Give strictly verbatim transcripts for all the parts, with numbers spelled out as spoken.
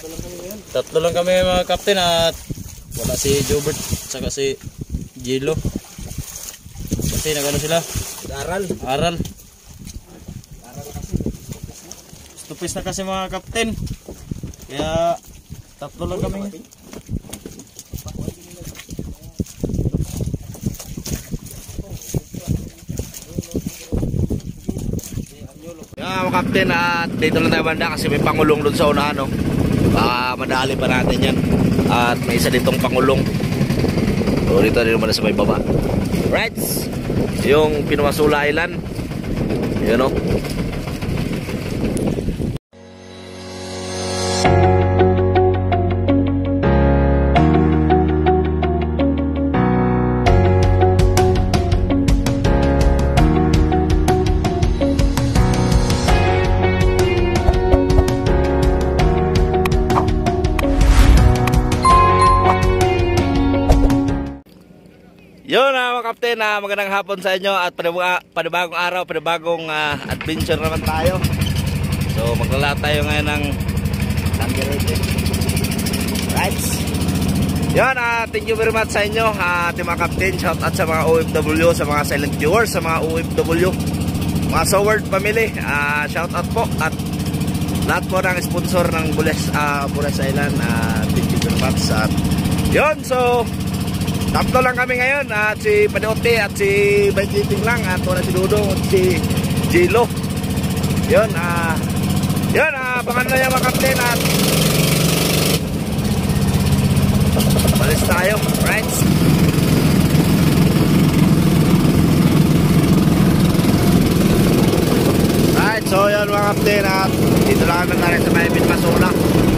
Tatlo lang kami mga kapten at wala si Jobert saka si Jilo. Kasi nagano sila? Aral. Aral. Stupis na kasi mga kapten. Kaya tatlo lang kami. Yeah, mga kapten, at dito lang tayo banda kasi may pangulong doon sa unahan, no? Baka madali pa natin yan. At may isa ditong pangulong. So dito rin naman sa may baba. Right, yung Pinumasula Island. Yun, no? Yun na uh, mga kapten, uh, magandang hapon sa inyo at panibagong araw, panibagong uh, adventure naman tayo. So maglalakad tayo ngayon ng Sangarete. Right. Yun, uh, thank you very much sa inyo uh, ating mga kapten. Shout out sa mga O F W, sa mga silent viewers, sa mga O F W, mga Soward family, uh, shout out po. At lahat po ng sponsor ng Bules, uh, Bules Island, uh, thank you very much. At yun, so tatlo lang kami ngayon, at si Padote at si Baikiting lang, at wala si Dudong at si Jilo. Yun, ah, uh, yun, ah, uh, abangan na yung mga kapten at balis tayo, right? Right, so yun mga kapten, at dito lang kami narin sa may Pinumasula.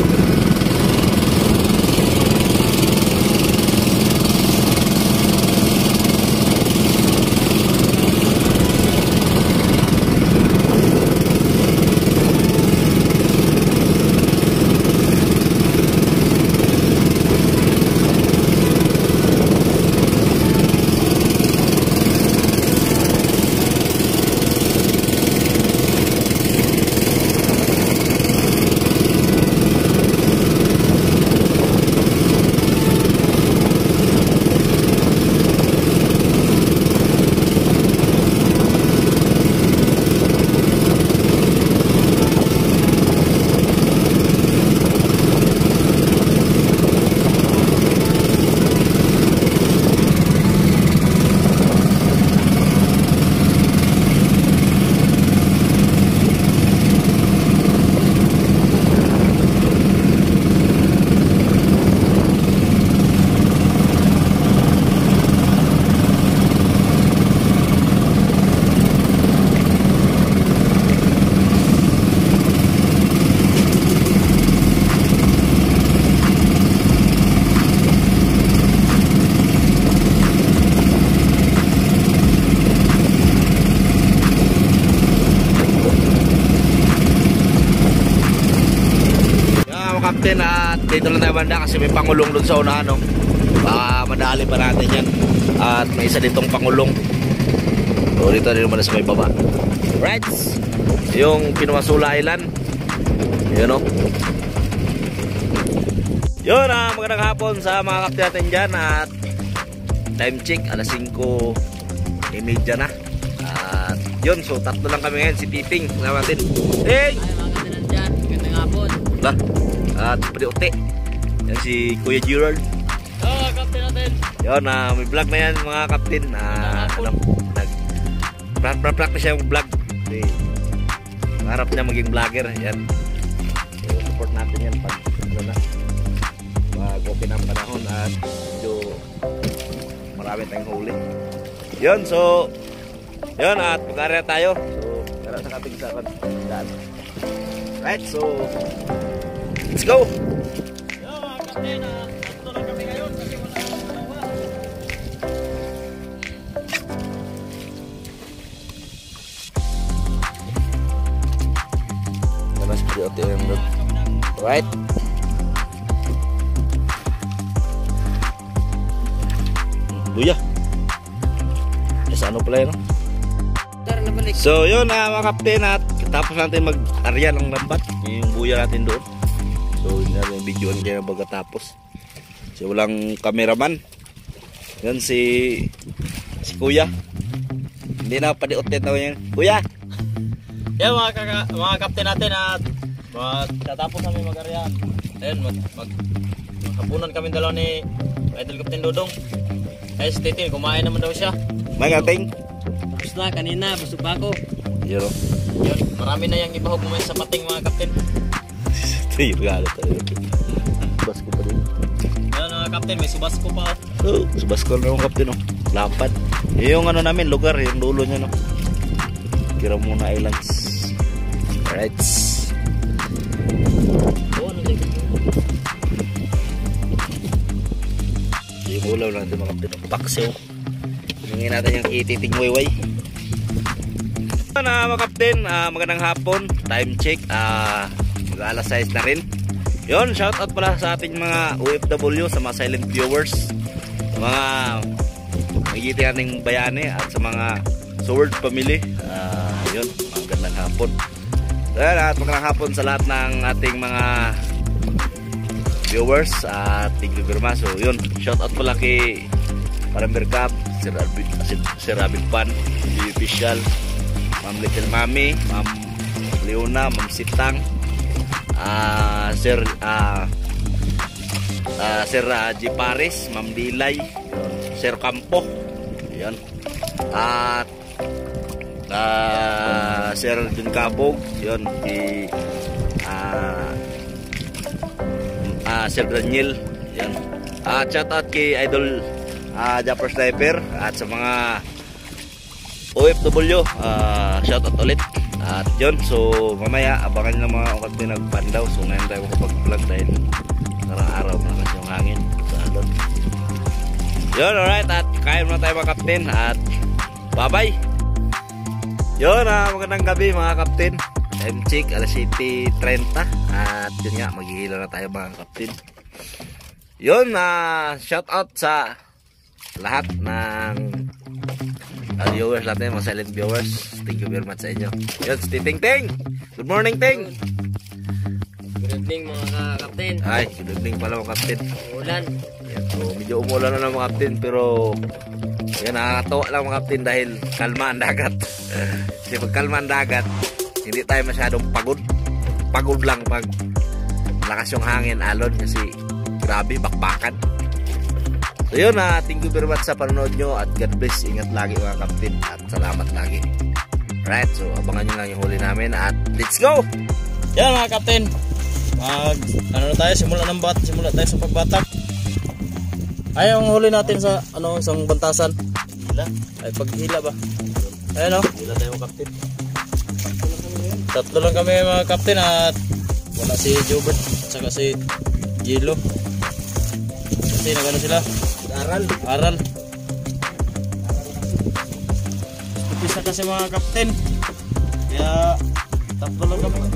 Kapten, at dito lang tayo banda kasi may pangulong doon sa unahan, no? Baka madali pa natin yan. At may isa ditong pangulong. So dito rin naman sa may baba. Right, yung Pinumasula Island. Yun, no? Yun, uh, magandang hapon sa mga kapten natin dyan. At time check, alas singko imedya na. At yun, so tatlo lang kami ngayon. Si Titing, natin. Hey! Ay, mga kapten dyan, magandang hapon. Lah. At Padote, yan si Kuya Gerald. Oh, kapten natin. Yun, uh, may vlog na yan mga kapten. Uh, ano, nag practice siya yung vlog. Kasi harap niya maging vlogger. Yan, so, support natin yan pag ano na, pag open ang panahon at medyo marami tayong huli. Yun, so yun, at mag-area tayo. So kaya sa kaping sa daan. Right, so let's go! Yo mga kapten, uh, tatlo lang kami ngayon kasi wala akong dalawa. Ganas Padote yung look. Right? Buya! Sa ano pala yun, no? So yun, uh, mga kapten, at tapos natin mag-arya ng lambat yung buya natin doon. So yun na yung videoan kayo pagkatapos. So walang cameraman. Yan si si Kuya. Hindi na padiutin na yan. Kuya! Yan mga, kaka, mga kapten natin at magtatapos kami mag-aryan. Ayun, mag, mag, maghapunan kami dalawa ni Idol Captain Dodong. Ay si Titin, kumain naman daw siya. May ngating? Tapos na, kanina, busog pa ako. Yun o. Yun, marami na yung ibahog mo sa pating mga kapten. Ito yung regalo tayo. Subas ko pa din. Yan mga kapten, may subas ko pa. Oh, subas ko na yung kapten o. Lapad. Yung ano namin, lugar, yung dulo nyo no. Kira muna islands. Alright. Oo, ano din? Yung ulaw lang ito mga kapten. Paksiw. Hingin natin yung ititing wayway. Na mga kapten, uh, magandang hapon. Time check. Uh, Mag-alas sais na rin. Yun, shout out pala sa ating mga O F W, sa mga silent viewers, sa mga magiging ating bayani at sa mga Sword family. Uh, yun, magandang hapon. At magandang hapon sa lahat ng ating mga viewers at thank you very much. So yun, shout out pala kay Paramber Cup, Sir Abig, Sir Abig Pan, B Official, Ma'am Little Mami, Ma'am Leona, Ma'am Sitang, uh, Sir uh, uh, Sir uh, G. Paris, Ma'am Dilay, Sir Campo, yan. At uh, Sir Jun Cabog, yun, si uh, uh, Sir Daniel, yan. At uh, shout out kay Idol uh, Japper Sniper at sa mga O F W, uh, shout out ulit. At yun, so mamaya abangan ng mga ukat din nagpandaw. So ngayon tayo makapag-vlog dahil karang araw na kasi yung hangin sa alon. Yun, alright, at kain muna tayo mga kapten. At bye bye. Yun, uh, magandang gabi mga kapten. Time check, alas eight thirty. At yun nga, maghihila na tayo mga kapten. Yun, uh, shout out sa lahat ng uh, viewers natin, mga silent viewers. Thank you very much sa inyo. Yun, si Ting Ting. Good morning, Ting. Good evening mga kapten. Ay, good evening pala mga kapten. Ulan. Yan, so medyo umulan na ng mga kapten, pero yan, nakakatawa lang mga kapten dahil kalma ang dagat. Kasi pag kalma ang dagat, hindi tayo masyadong pagod. Pagod lang pag lakas yung hangin, alon, kasi grabe, bakbakan. So yun, uh, thank you very much sa panonood nyo at God bless. Ingat lagi mga kapten at salamat lagi. Right, so abangan nyo lang yung huli namin at let's go! Yan mga kapten, mag ano na tayo, simula ng bat, simula tayo sa pagbatak. Ay, ang huli natin sa ano, isang bantasan. Hila? Ay, paghila ba? Ayan o. Hila tayo mga kapten. Tatlo lang kami mga kapten at wala si Jobert saka si Jilo. Kasi nagano sila? Aral. Aral. Upis na kasi mga kapten. Kaya tatlo lang kami.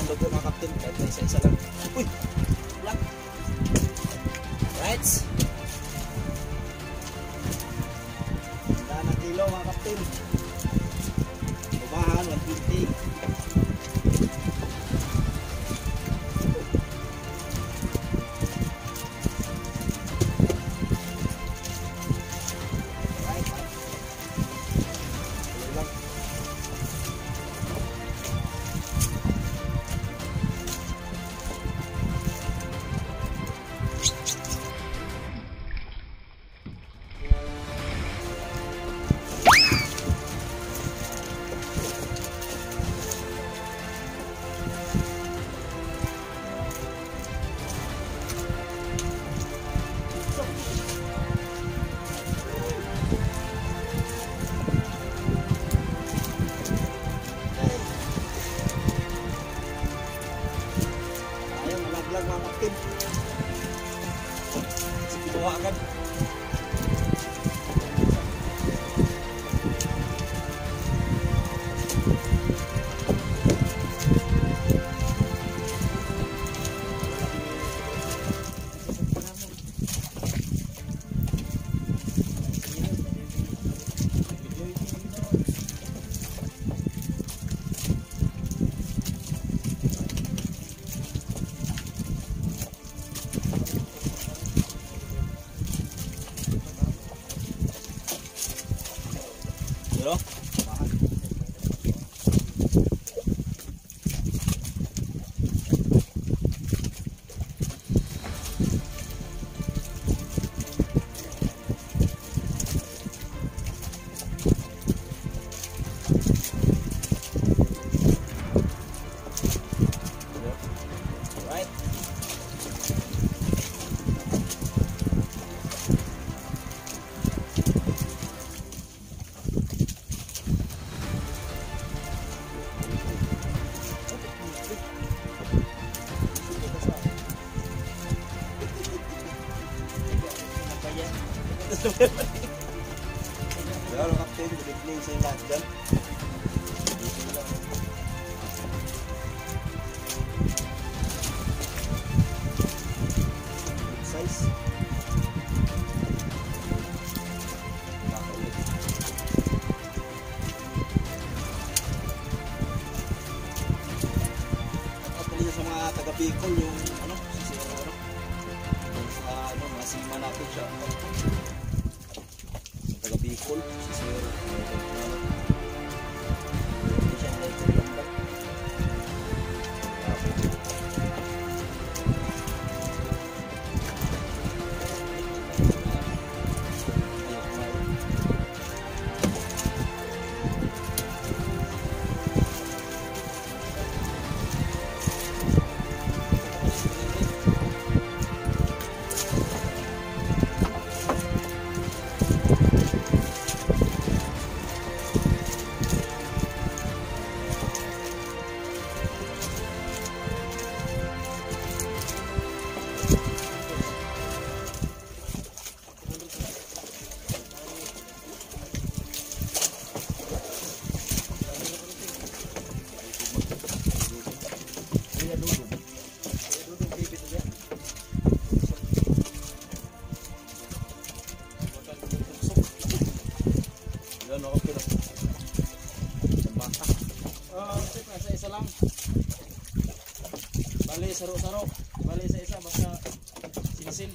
ng dugo mga kapten. Kahit na isa-isa lang. Uy! Lang! Right! Daan na kilo mga kapten. Bumahan, one twenty. Lang mga kapten. Sige, bawa agad. Yo. Right. Hello kapten, good evening sa inyo lahat dyan. Good size. At pala sa mga taga-Bicol yung ano, sa ano, sa ano, mga sima natin siya. Taga Bicol, si Sir. Hindi siya na ito lang ba? Ano ako kilo? Isang bata. Oh, isa-isa lang. Bali, saro-saro. Bali, isa-isa. Basta sinisin.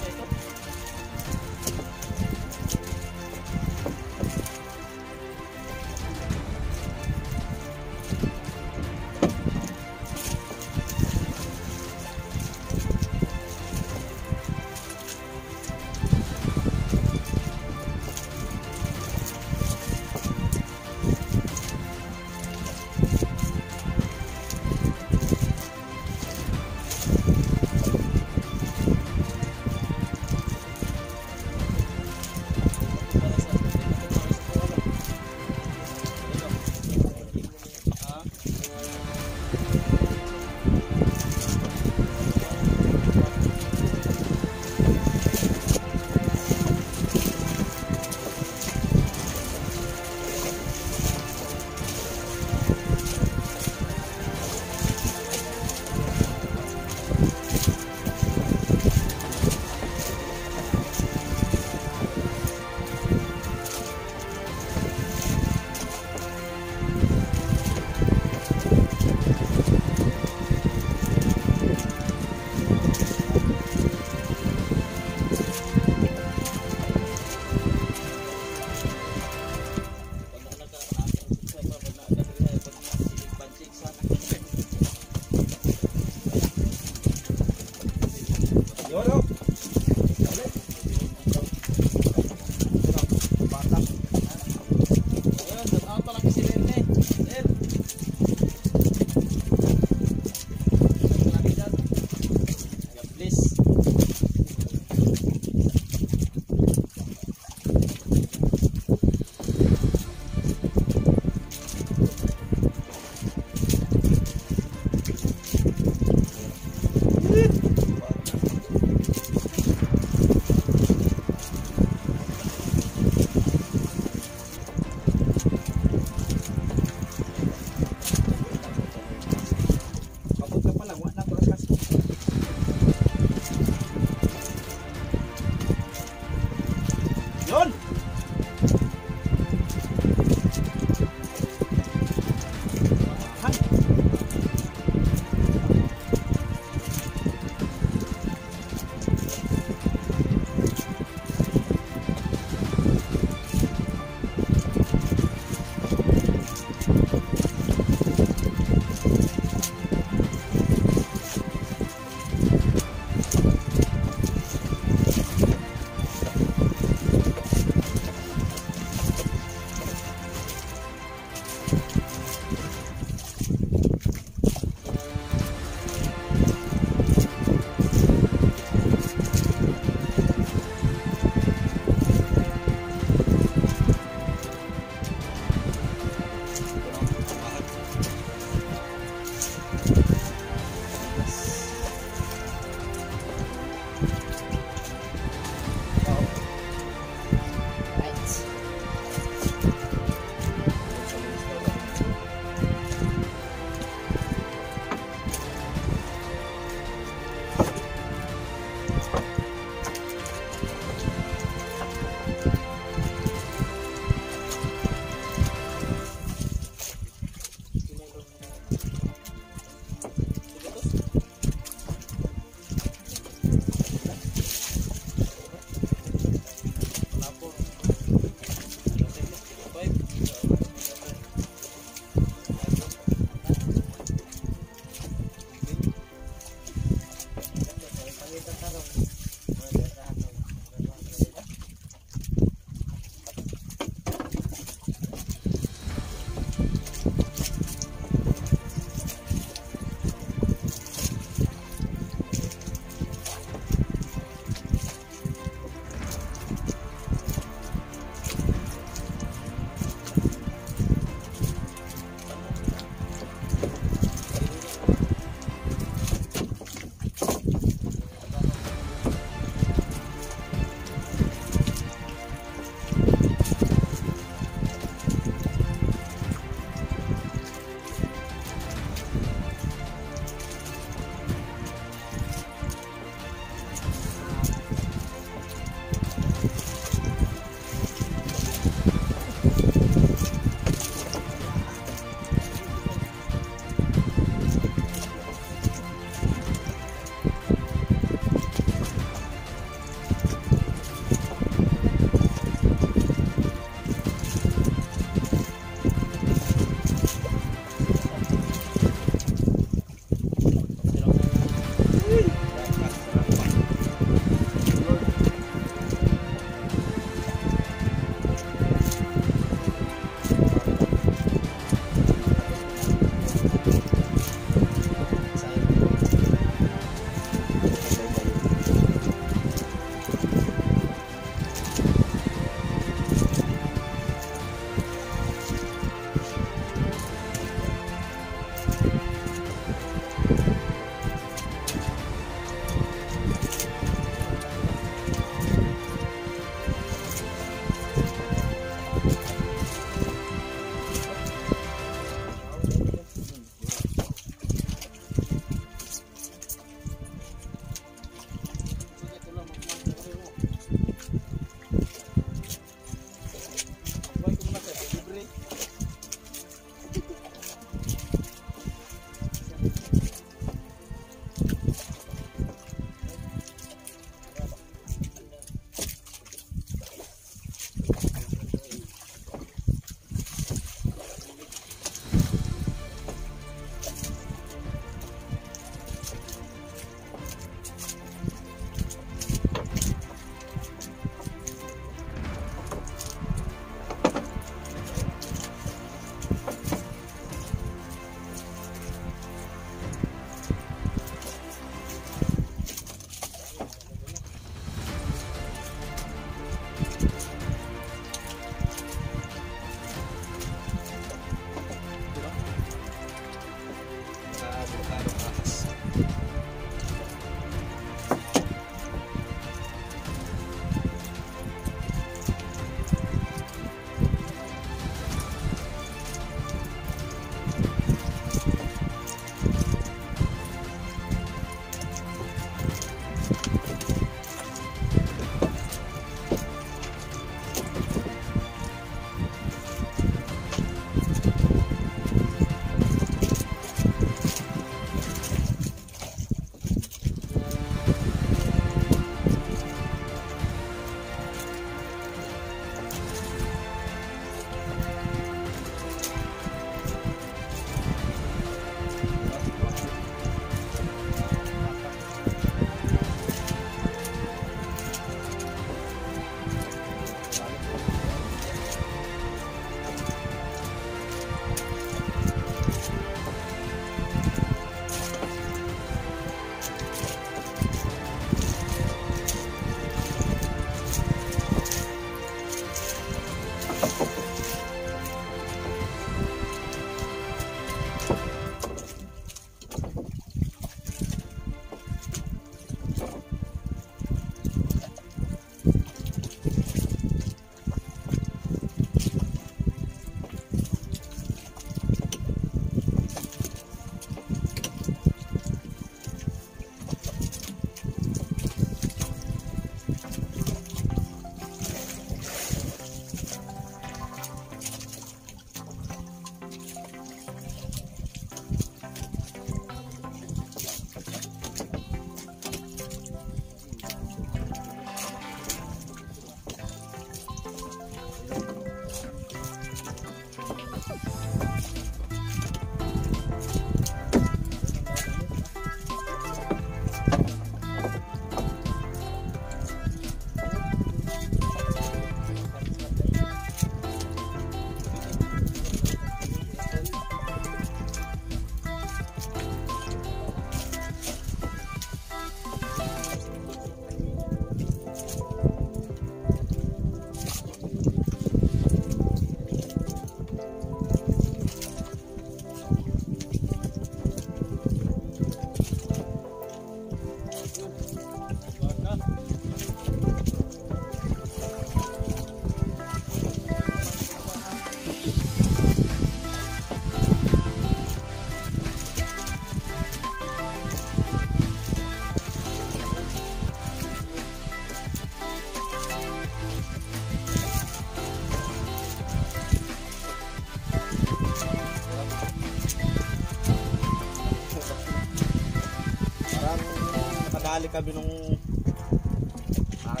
Parang nakadali kami nung ay,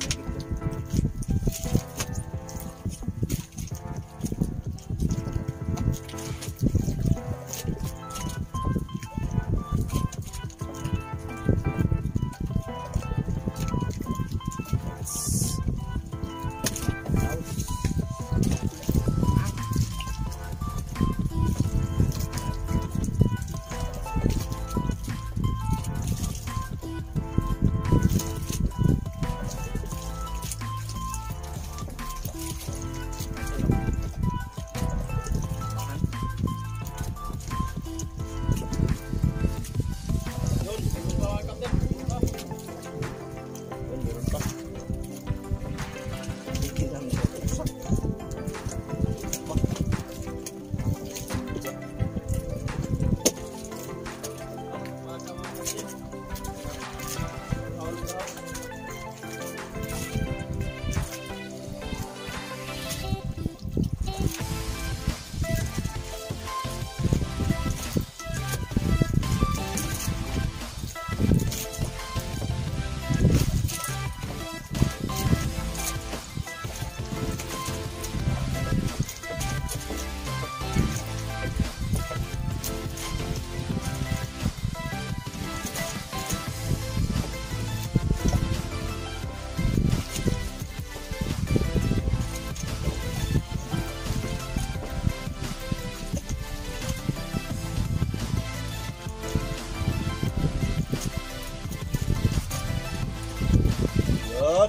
yun.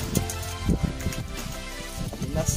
Pinas.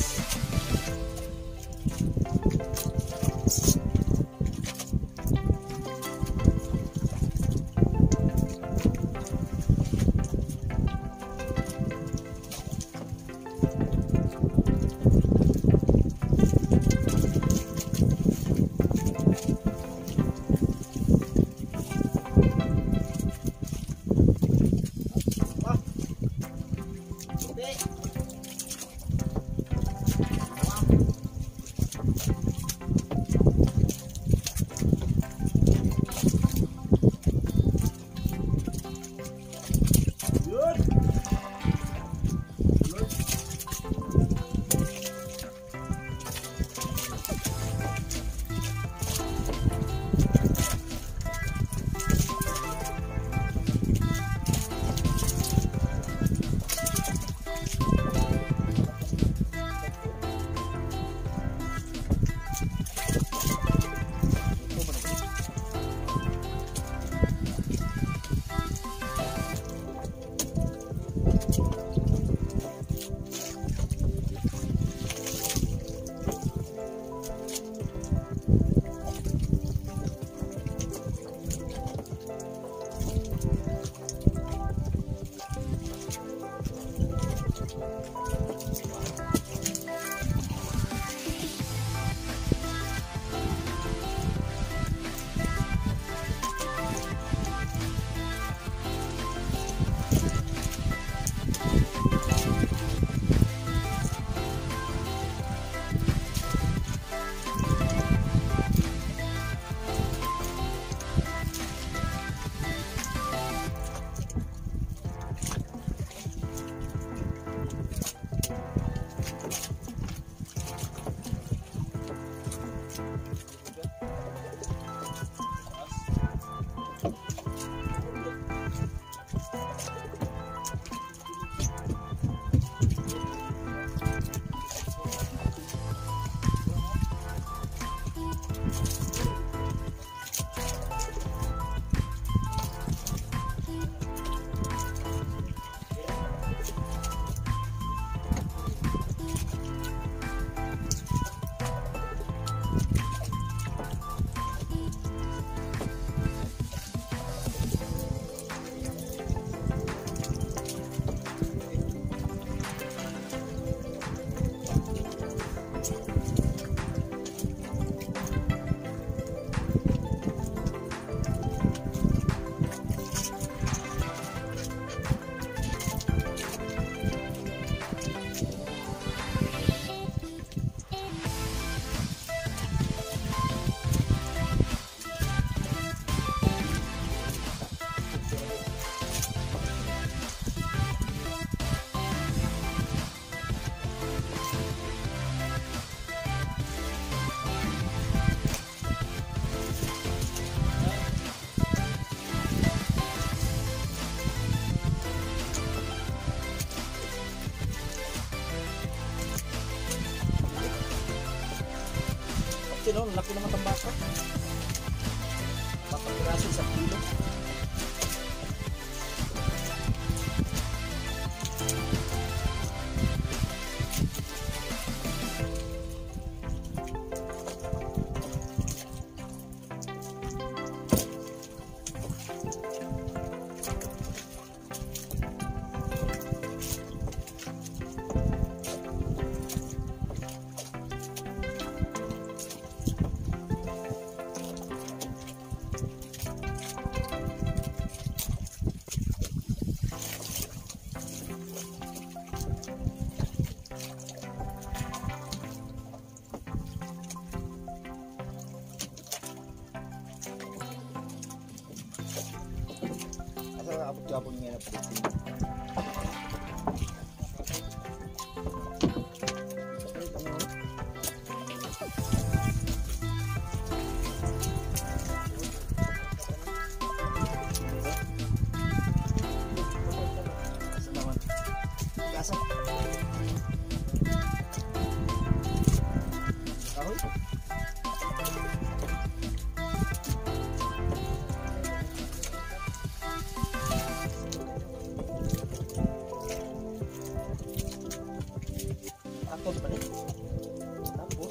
Yun o, laki naman ang baka. Bakang piraso sa kilo. Abot-abot nga na po. Takot pa rin. Tapos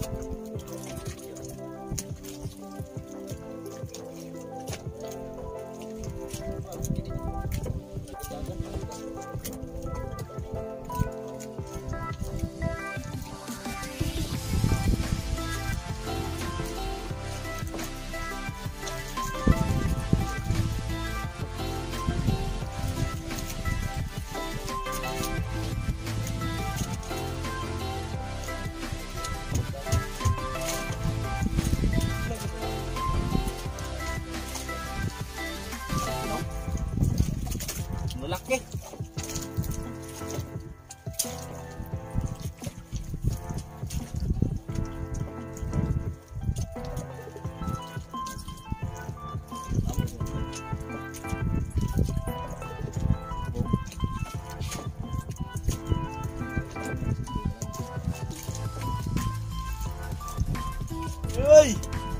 malaki. Uy!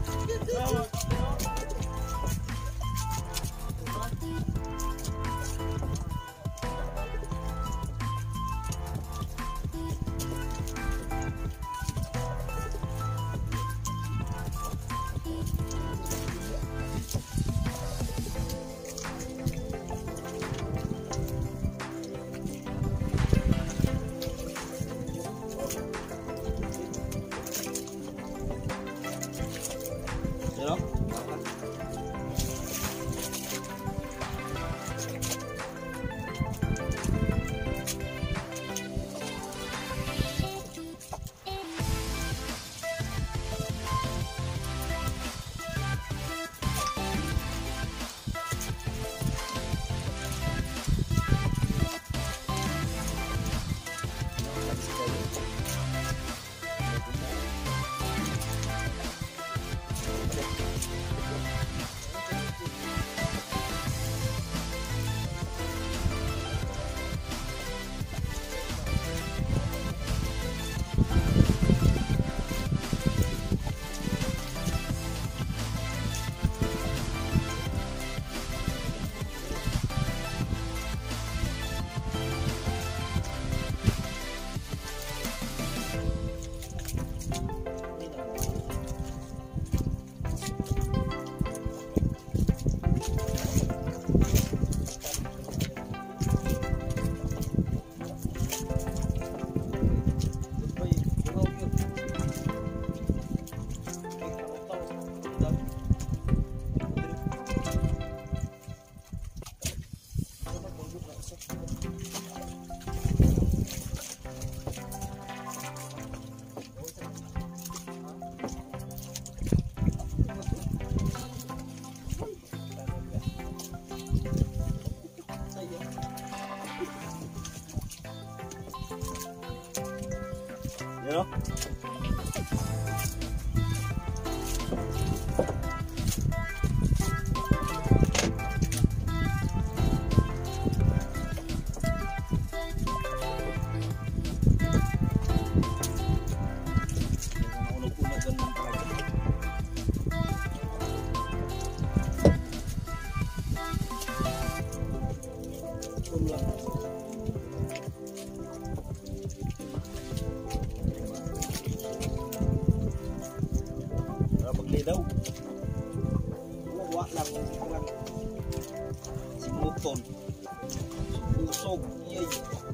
You know? You know? Uno-uno ganun talaga. Para paglidaw. Wala lang si Muton. Usog. Yay.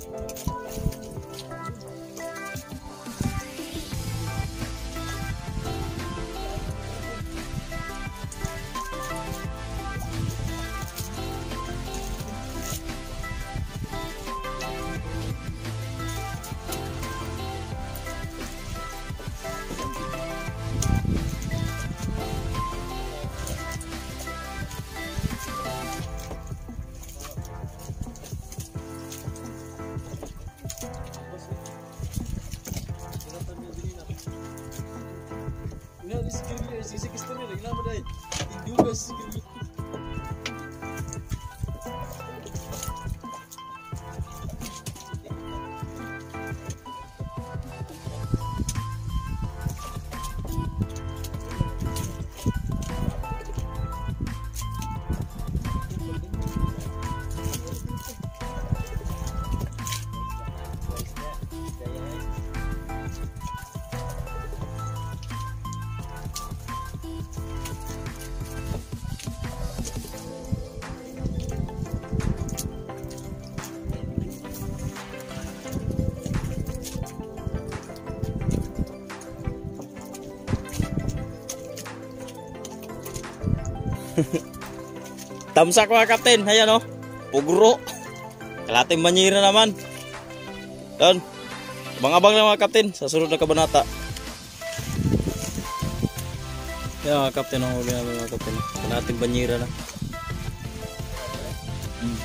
Tamsak mga kapten, ayan o, pugro. Kalating banyira naman. Doon, abang-abang lang mga kapten sa sunod na kabanata. Yan mga kapten, ang huli namin mga kapten. Kalating banyira na. Hmm.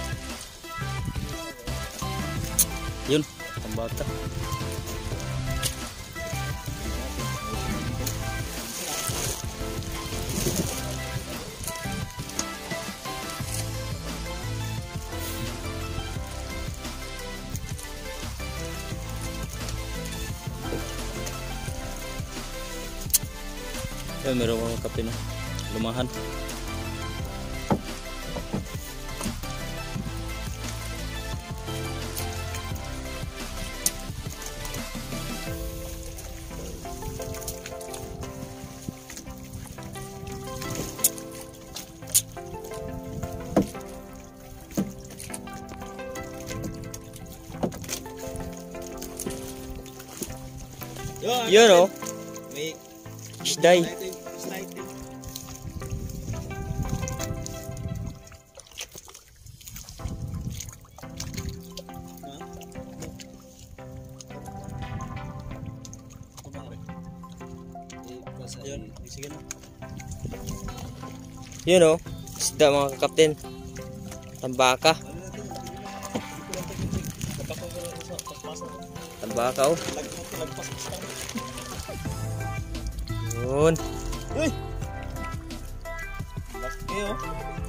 Yun, ang bata. Yan, meron mga kapten na lumahan. Yun o, May isday. Yun o, isda mga kapten. Tambaka. Tambaka o. Yun. Uy! Laki oh.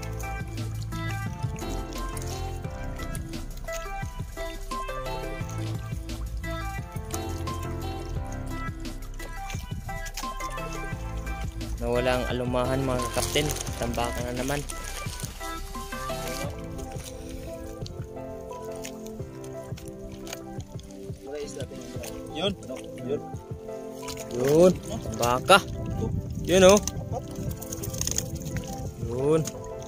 Nawala ang alumahan mga kapten. Tambaka na naman. Yun. Yun. Yun. Tambaka. Yun o. Yun.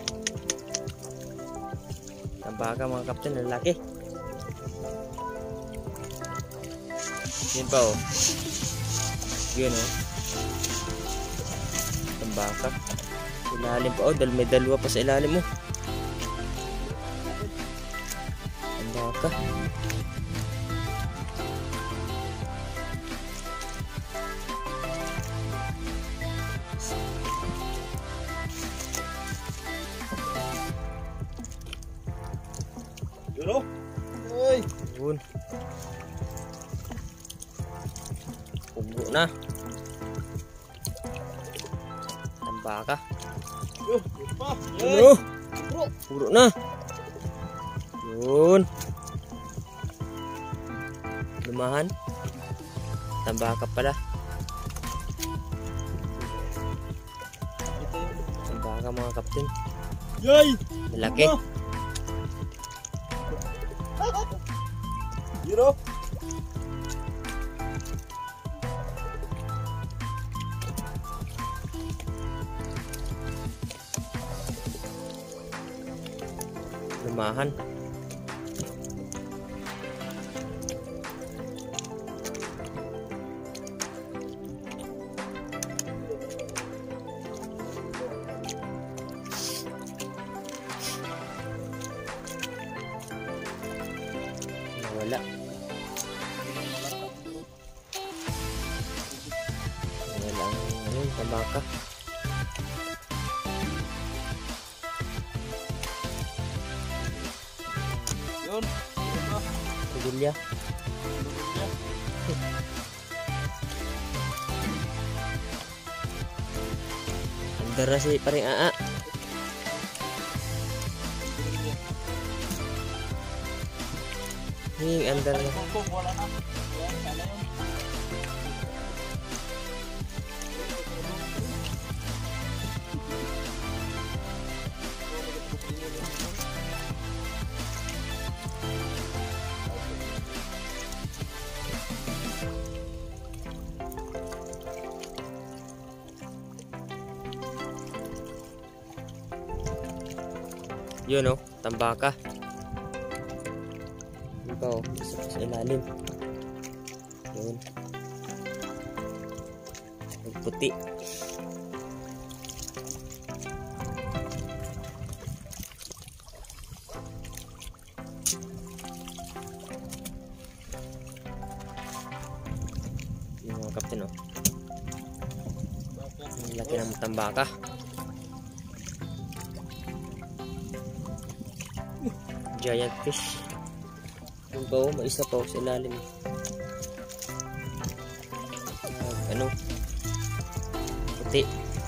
Tambaka mga kapten. Lalaki. Yun pa o. Yun o. Tambaka. Ilalim pa o. Dahil may dalawa pa sa ilalim mo. Tambaka. Yun oh. Uy. Yun. Pugo na. Tambaka. Yun. Yun pa. Yun. Puro na. Yun. Lumahan. Tambaka pala. Tambaka mga kapten. Yay! Malaki. You know? Lumahan. Wala. Wala ang ano, yung tabaka. Yun. Pagulya. Andar na si paring Aa. Hing, andar na. Wala na. Yan, sana yun. Yun o, tambaka. Yun pa o, isa pa sa ilalim. Yun. Nagputi. Yung mga kapten o. Ang laki ng tambaka. Giant fish. Yung ba oh, may isa pa oh, sa ilalim. Uh, ano? Puti.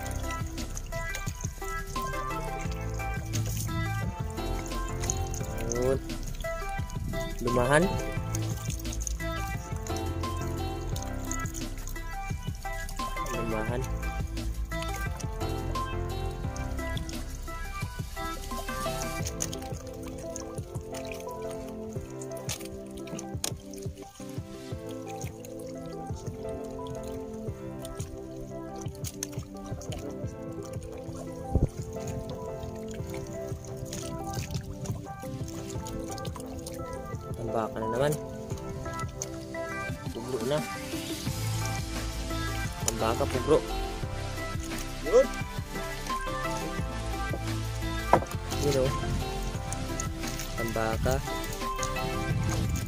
Ayun. Lumahan. Lumahan. Tambaka na naman. Pugro na. Tambaka, pugro. Yun. Yun o. Tambaka.